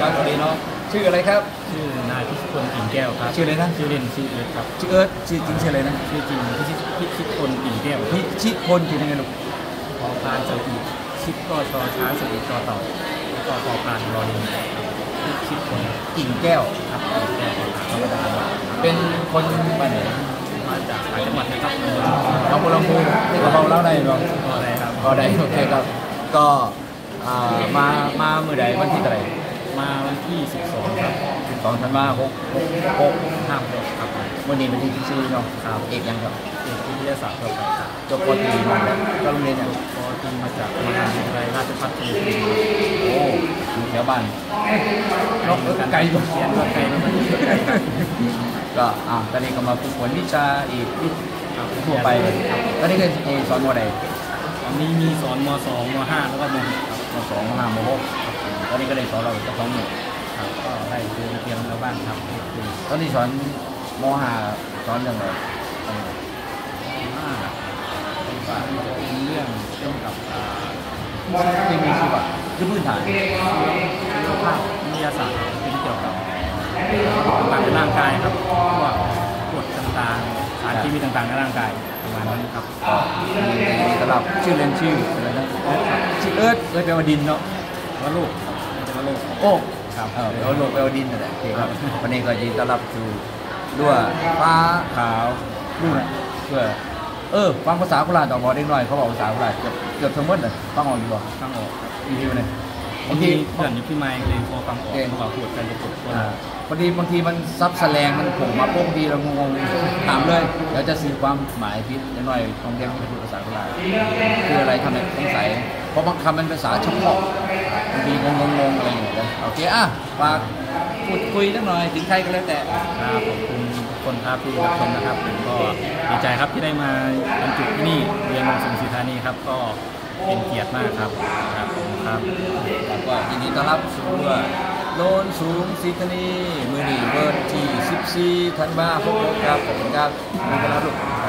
ครับสวัสดีเนาะชื่ออะไรครับชื่อนายพิชิตพลกิ่งแก้วครับชื่ออะไรนะชื่อเล่นชื่อเอิร์ธครับชื่อเอิร์ธชื่อจริงชื่ออะไรนะชื่อจริงพิชิตพลกิ่งแก้วพิชิตพลอยู่ในไงลูกพอพานสระอีชิดก็ชอช้างสระอีต่อเต่าแล้วก็พอพานรอลิงพิชิตพลกิ่งแก้วครับกิ่งแก้วธรรมดาเป็นคนบ้านไหนมาจากหลายจังหวัดนะครับเราบุรีรัมย์เราเล่าได้หรอก็ได้ครับก็ได้โอเคครับก็มาเมื่อใดวันที่เท่าไหร่มาวันที่12ครับ 12 ธันวาคม6 ห้ามรถครับวันนี้เป็นที่14เนาะเอกยังครับเอกวิทยาศาสตร์ครับจบป.ตรีมาแล้วก็โรงเรียนอย่างป.ตรีมาจากมหาวิทยาลัยราชภัฏชลบุรีโอ้อยู่แถวบ้านนกไกลกว่าเขียนก็ไกลแล้วมันก็ตอนนี้ก็มาฝึกฝนวิชาอีกทั่วไปตอนนี้ก็สอนม.ใดตอนนี้มีสอนม.2 ม.5 แล้วก็ม .2 ม.5 ม.6ตอนนี้ก็ได้สอนเราจะ2 หมู่ครับก็ได้เรียนเราบ้างครับตอนนี้สอนม.5 สอนเรื่องอะไรเป็นเรื่องเกี่ยวกับที่มีชีวะคือพื้นฐานภาพวิทยาศาสตร์เป็นเกี่ยวกับต่างๆในร่างกายครับพวกกรดต่างๆสารเคมีต่างๆในร่างกายประมาณนั้นครับสำหรับชื่อเล่นชื่ออะไรนะชื่อเอิร์ธแปลว่าดินเนาะว่าโลกจะว่าโลกโอ้ครับแปลว่าโลกแปลว่าดินนั่นแหละครับวันนี้ก็ยินดีต้อนรับสู่ด้วยฟ้าขาวนู่นเพื่อฟังภาษาโคราชต่อบอเด็กน้อยเขาบอกภาษาโคราชเกือบทั้งหมดเลยฟังออกอยู่บ่ฟังออกอีวิวเลยบางทีเพื่อนอยู่ที่ไมค์เลยพอฟังออกเขาบอกพูดกันจะพูดบางทีมันซับแสลงมันผงมาโป้งทีเรางงถามเลยแล้วจะสื่อความหมายพิษนิดหน่อยของเด็กที่พูดภาษาโคราชคืออะไรทำไมต้องใส่เพราะบางคำเป็นภาษาเฉพาะบางทีงงอะไรอย่างเงี้ยโอเคฝากพูดคุยนิดหน่อยถึงใครก็แล้วแต่ครับขอบคุณทุกคนครับที่รับชมนะครับผมก็ดีใจครับที่ได้มาบรรจุที่นี่เรียนโรงเรียนศรีธานีครับก็เป็นเกียรติมากครับครับผมครับก็ยินดีต้อนรับสู่โลนสูงศรีธานีมือหนีเบิร์ดที่14 ธันวาคมครับขอบคุณครับขอบคุณครับลูก